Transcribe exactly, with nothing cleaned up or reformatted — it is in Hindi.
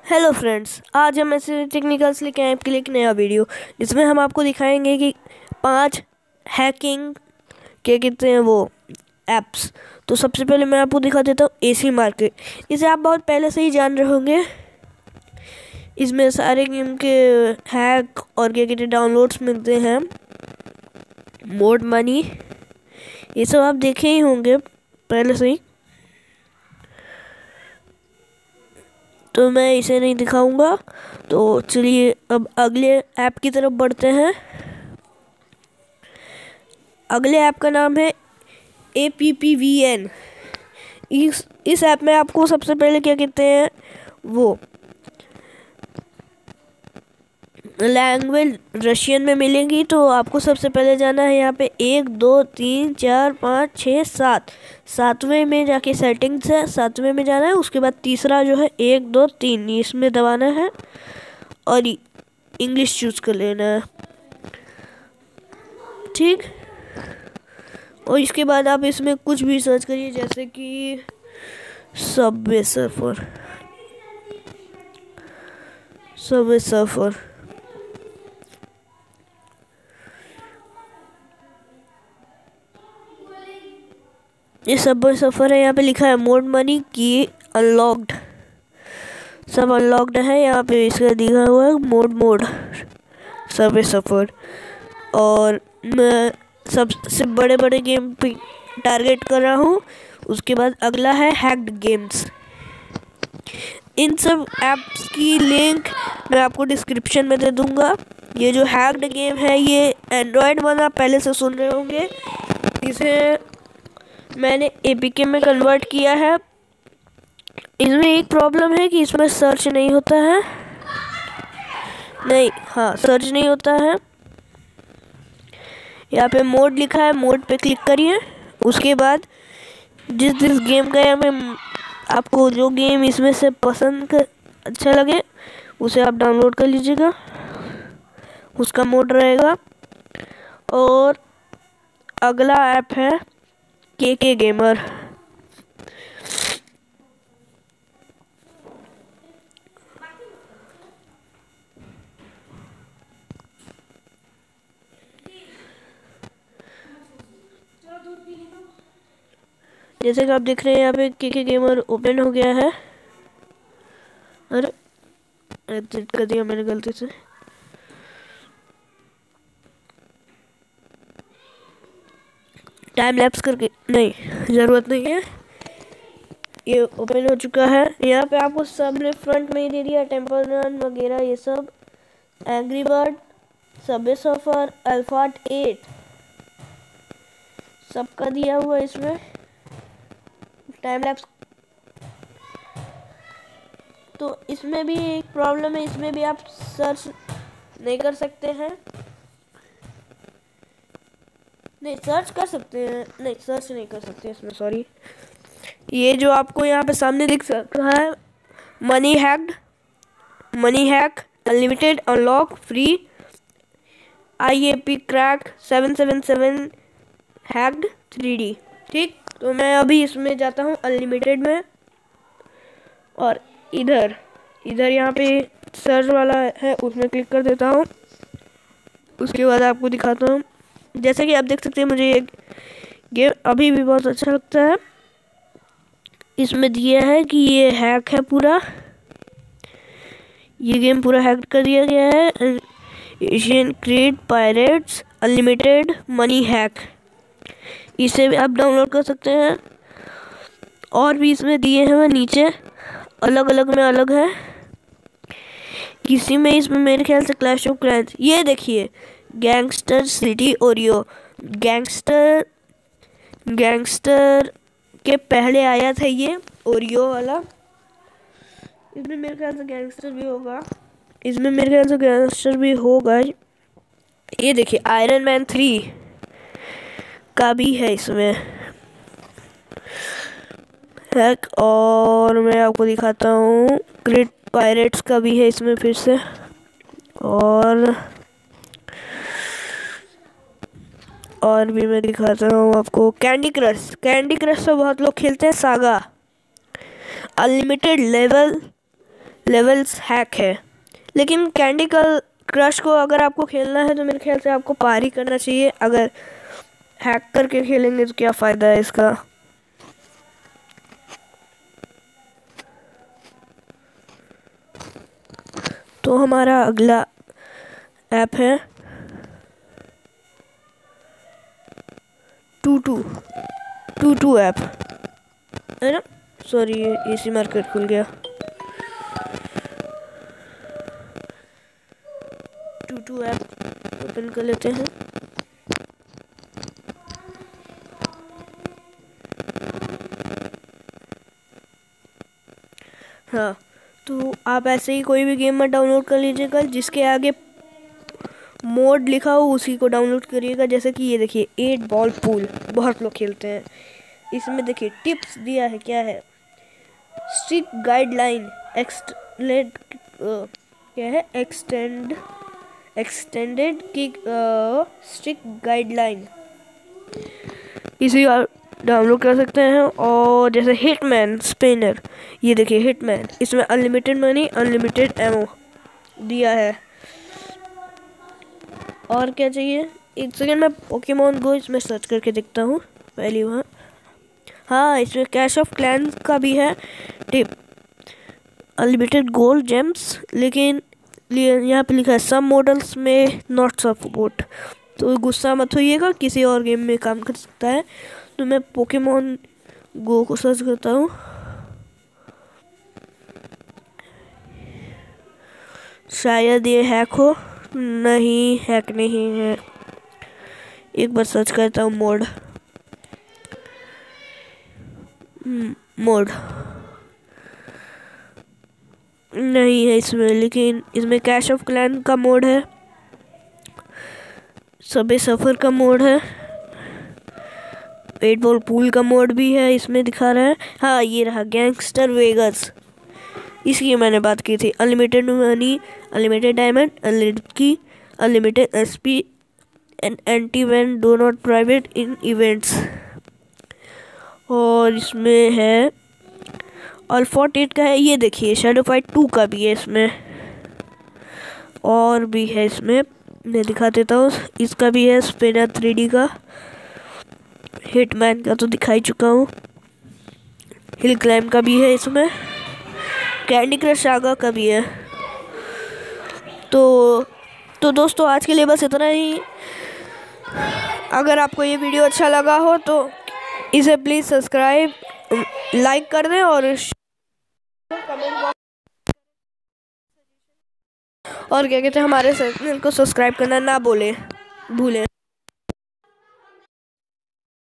हेलो फ्रेंड्स, आज हम ऐसे टेक्निकल्स लेके आए आपके लिए एक नया वीडियो जिसमें हम आपको दिखाएंगे कि पांच हैकिंग क्या कहते हैं वो एप्स। तो सबसे पहले मैं आपको दिखा देता हूँ एसी मार्केट। इसे आप बहुत पहले से ही जान रहे होंगे। इसमें सारे गेम के हैक और क्या कहते हैं डाउनलोड्स मिलते हैं। मोड मनी ये सब आप देखे ही होंगे पहले से ही, तो मैं इसे नहीं दिखाऊंगा। तो चलिए अब अगले ऐप की तरफ बढ़ते हैं। अगले ऐप का नाम है A P P V N. इस इस ऐप में आपको सबसे पहले क्या कहते हैं वो लैंग्वेज रशियन में मिलेंगी। तो आपको सबसे पहले जाना है यहाँ पे एक दो तीन चार पाँच छः सात सातवें में जाके सेटिंग्स है, सातवें में जाना है। उसके बाद तीसरा जो है एक दो तीन इसमें दबाना है और इंग्लिश चूज कर लेना है, ठीक। और इसके बाद आप इसमें कुछ भी सर्च करिए, जैसे कि सबवे सर्फर सबवे सर्फर ये सबवे सर्फर है। यहाँ पे लिखा है मोड मनी की अनलॉक्ड, सब अनलॉक्ड है। यहाँ पे इसका दिखा हुआ है मोड मोड सबवे सर्फर। और मैं सबसे बड़े बड़े गेम पे टारगेट कर रहा हूँ। उसके बाद अगला है हैक्ड गेम्स। इन सब ऐप्स की लिंक मैं आपको डिस्क्रिप्शन में दे दूँगा। ये जो हैक्ड गेम है ये एंड्रॉयड वन आप पहले से सुन रहे होंगे। इसे मैंने ए पी के में कन्वर्ट किया है। इसमें एक प्रॉब्लम है कि इसमें सर्च नहीं होता है, नहीं हाँ सर्च नहीं होता है। यहाँ पे मोड लिखा है, मोड पे क्लिक करिए। उसके बाद जिस जिस गेम का यहाँ पे आपको जो गेम इसमें से पसंद कर अच्छा लगे उसे आप डाउनलोड कर लीजिएगा, उसका मोड रहेगा। और अगला ऐप है के के गेमर। जैसे कि आप देख रहे हैं यहाँ पे के के गेमर ओपन हो गया है। अरे एग्जिट कर दिया मैंने गलती से। टाइम लैप्स करके नहीं, ज़रूरत नहीं है, ये ओपन हो चुका है। यहाँ पे आपको सब ने फ्रंट में ही दे दिया, टेम्पल रन वगैरह ये सब, angry bird, subway surfer, asphalt eight सबका दिया हुआ है इसमें। टाइम लैप्स तो इसमें भी एक प्रॉब्लम है, इसमें भी आप सर्च नहीं कर सकते हैं। नहीं सर्च कर सकते हैं, नहीं सर्च नहीं कर सकते इसमें, सॉरी। ये जो आपको यहाँ पे सामने दिख रहा है money hacked, money hack unlimited unlock free I A P crack seven seven seven hacked three D, ठीक। तो मैं अभी इसमें जाता हूँ अनलिमिटेड में और इधर इधर यहाँ पे सर्च वाला है उसमें क्लिक कर देता हूँ। उसके बाद आपको दिखाता हूँ। जैसे कि आप देख सकते हैं मुझे ये गेम अभी भी बहुत अच्छा लगता है। इसमें दिया है कि ये हैक है पूरा, ये गेम पूरा हैक कर दिया गया है। Asian creed pirates unlimited money hack, इसे भी आप डाउनलोड कर सकते हैं। और भी इसमें दिए हैं नीचे, अलग अलग में अलग है। किसी में इसमें मेरे ख्याल से क्लैश ऑफ क्लैंस, ये देखिए गैंगस्टर सिटी ओरियो, गैंगस्टर गैंगस्टर के पहले आया था ये ओरियो वाला। इसमें मेरे ख्याल से गैंगस्टर भी होगा, इसमें मेरे ख्याल से गैंगस्टर भी होगा। ये देखिए आयरन मैन थ्री का भी है इसमें हैक। और मैं आपको दिखाता हूँ क्रिड पायरेट्स का भी है इसमें फिर से। और और भी मैं दिखाता हूँ आपको कैंडी क्रश, कैंडी क्रश तो बहुत लोग खेलते हैं। Saga unlimited level levels hack है। लेकिन कैंडी क्रश को अगर आपको खेलना है तो मेरे ख्याल से आपको पार ही करना चाहिए। अगर हैक करके खेलेंगे तो क्या फ़ायदा है इसका। तो हमारा अगला ऐप है two two two two app है ना। सॉरी, एसी मार्केट खुल गया। टू टू ऐप ओपन कर लेते हैं। हाँ, तो आप ऐसे ही कोई भी गेम में डाउनलोड कर लीजिएगा जिसके आगे मोड लिखा हो उसी को डाउनलोड करिएगा। जैसे कि ये देखिए एट बॉल पूल, बहुत लोग खेलते हैं। इसमें देखिए टिप्स दिया है, क्या है, स्ट्रिक्ट गाइडलाइन एक्सटेंडेड, क्या है, एक्सटेंड एक्सटेंडेड की स्ट्रिक्ट गाइडलाइन, इसी डाउनलोड कर सकते हैं। और जैसे हिटमैन स्पिनर, ये देखिए हिटमैन, इसमें अनलिमिटेड मनी अनलिमिटेड एमो दिया है। और क्या चाहिए, एक सेकेंड में पोकेमॉन गो इसमें सर्च करके देखता हूँ पहली वहाँ। हाँ, इसमें कैश ऑफ क्लैंस का भी है टिप, अनलिमिटेड गोल्ड जेम्स, लेकिन यहाँ पे लिखा है सम मॉडल्स में नॉट सपोर्ट। तो गुस्सा मत होइएगा, किसी और गेम में काम कर सकता है। तो मैं पोकेमॉन गो को सर्च करता हूँ। शायद ये हैक हो, नहीं हैक नहीं है। एक बार सर्च करता हूँ मोड मोड नहीं है इसमें, लेकिन इसमें कैश ऑफ क्लैन का मोड है, सबे सफ़र का मोड है, एट बॉल पूल का मोड भी है, इसमें दिखा रहा है। हाँ, ये रहा गैंगस्टर वेगस, इसकी मैंने बात की थी। Unlimited money unlimited diamond unlimited की unlimited SP and anti ban do not private in events. और इसमें है अल्फा एट का है, ये देखिए शैडो फाइट टू का भी है इसमें, और भी है इसमें, मैं दिखा देता हूँ। इसका भी है स्पिनर थ्री डी का, हिटमैन का तो दिखाई चुका हूँ, हिल क्लाइम का भी है इसमें, कैंडी क्रश सागा का भी है। तो तो दोस्तों आज के लिए बस इतना ही। अगर आपको ये वीडियो अच्छा लगा हो तो इसे प्लीज़ सब्सक्राइब लाइक कर दें और और क्या कहते हैं हमारे चैनल को सब्सक्राइब करना ना बोले भूलें।